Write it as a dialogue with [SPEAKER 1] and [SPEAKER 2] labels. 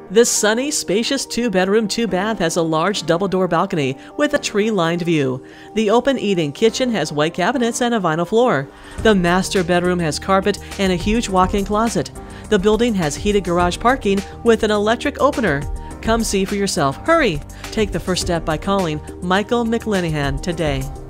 [SPEAKER 1] This sunny, spacious 2-bedroom, 2-bath has a large double-door balcony with a tree-lined view. The open eating kitchen has white cabinets and a vinyl floor. The master bedroom has carpet and a huge walk-in closet. The building has heated garage parking with an electric opener. Come see for yourself. Hurry! Take the first step by calling Michael McLenighan today.